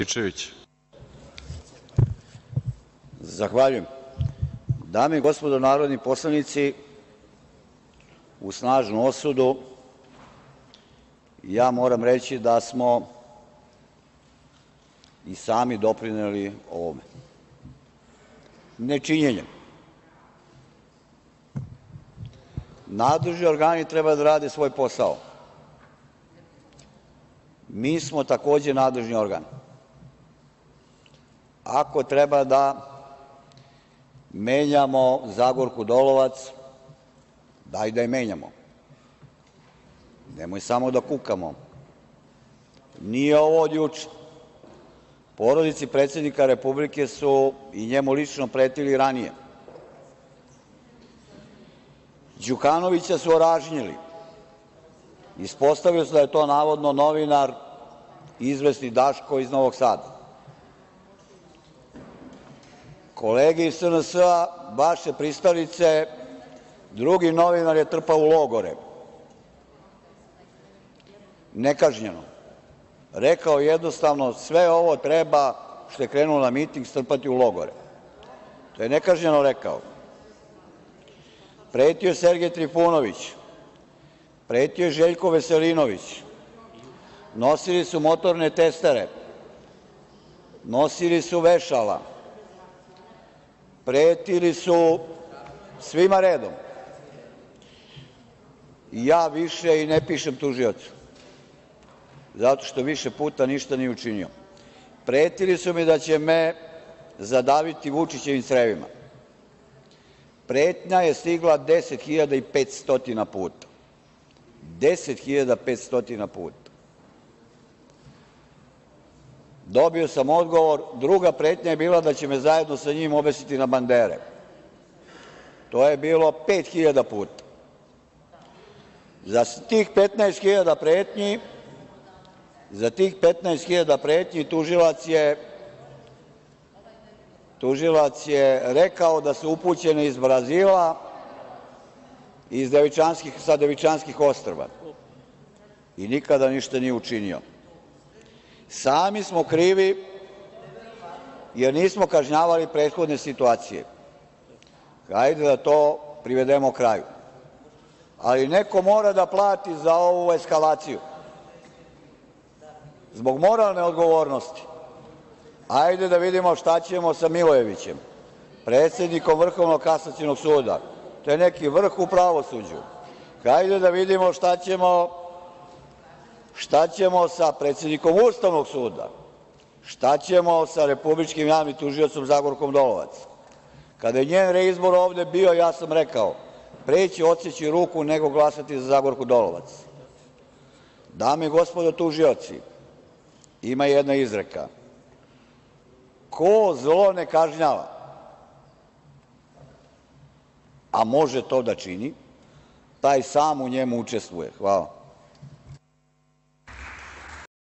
Rističević. Zahvaljujem. Dame i gospodo narodni poslanici, uz snažnu osudu, ja moram reći da smo i sami doprineli ovome. Nečinjenjem. Nadležni organi treba da rade svoj posao. Mi smo takođe nadležni organ. Ako treba da menjamo Zagorku Dolovac, daj da je menjamo. Nemoj samo da kukamo. Nije ovo od juče. Porodici predsednika Republike su i njemu lično pretili ranije. Đukanovića su oražnjili. Ispostavilo se da je to navodno novinar, izvesni Daško iz Novog Sada. Kolege iz SNS-a, vaše pristalice, drugi novinar je trpao u logore. Nekažnjeno. Rekao jednostavno sve ovo treba, što je krenuo na miting, strpati u logore. To je nekažnjeno rekao. Pretio je Sergej Trifunović. Pretio je Željko Veselinović. Nosili su motorne testere. Nosili su vešala. Pretili su svima redom. Ja više i ne pišem tužiocu, zato što više puta ništa nije učinio. Pretili su mi da će me zadaviti Vučićevim crevima. Pretnja je stigla 10.500 puta. 10.500 puta. Dobio sam odgovor. Druga pretnja je bila da će me zajedno sa njim obesiti na bandere. To je bilo 5.000 puta. Za tih 15.000 pretnji tužilac je rekao da su upućene iz Brazila, sa Devičanskih ostrva i nikada ništa nije učinio. Sami smo krivi jer nismo kažnjavali prethodne situacije. Hajde da to privedemo kraju. Ali neko mora da plati za ovu eskalaciju. Zbog moralne odgovornosti. Hajde da vidimo šta ćemo sa Milojevićem, predsednikom Vrhovnog kasacionog suda. To je neki vrh u pravosuđu. Hajde da vidimo šta ćemo sa predsednikom Ustavnog suda, šta ćemo sa republičkim javnim tužiocem Zagorkom Dolovac. Kada je njen reizbor ovde bio, ja sam rekao, pre će odseći ruku nego glasati za Zagorku Dolovac. Dame i gospodo tužioci, ima jedna izreka: ko zlo ne kažnjava, a može to da čini, taj sam u njemu učestvuje. Hvala.